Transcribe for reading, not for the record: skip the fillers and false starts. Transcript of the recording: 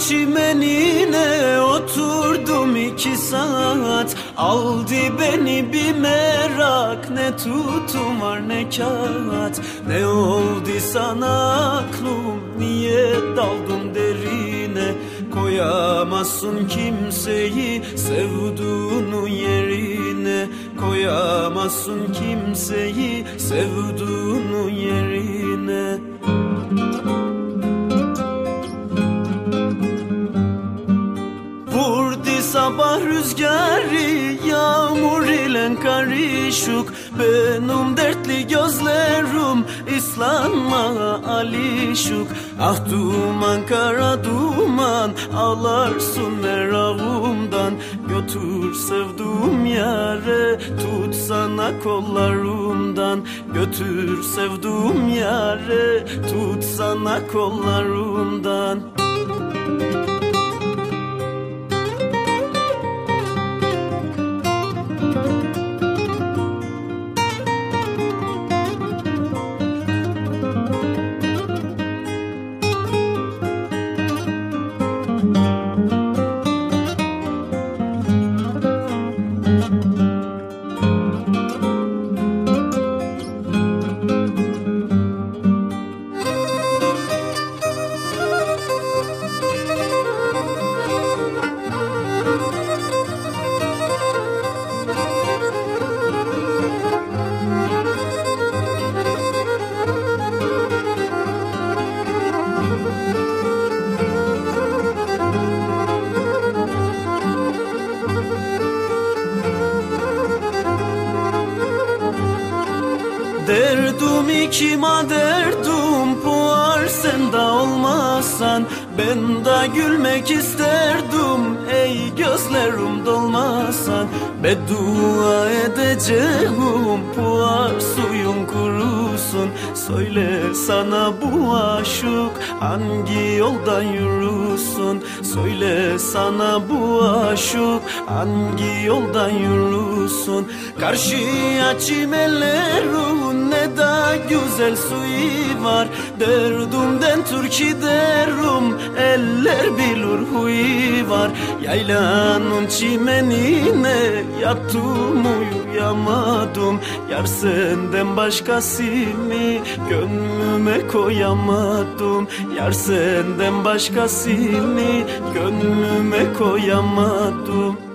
çimenine oturdum 2 saat. Aldı beni bir merak, ne tutum var ne kağıt. Ne oldu sana aklım, niye daldın derine? Koyamazsın kimseyi sevduğunun yerine. Koyamazsın kimseyi sevduğunun yerine. Vurdu sabah rüzgarı, yağmur ile karışık. Benim dertli gözlerim ıslanma alışık. Ah duman kara duman, ağlarsın merakımdan. Götür sevduğum yare, tut sana kollarımdan. Götür sevduğum yare, tut sana kollarımdan. Derdim kime derdim, puar sen de olmazsan. Ben de gülmek isterdim, ey gözlerim dolmasan. Beddua edeceğim, puar suyun kurusun. Söyle sana bu aşık hangi yoldan yürüsün? Söyle sana bu aşık hangi yoldan yürüsün? Karşıya çimenlerin ne da güzel suyu var. Derdumden türkü derim, eller bilir huyu var. Yaylanın çimenine yattım uyuyamadım. Yar senden başkasını gönlüme koyamadım. Yar senden başkasını gönlüme koyamadım.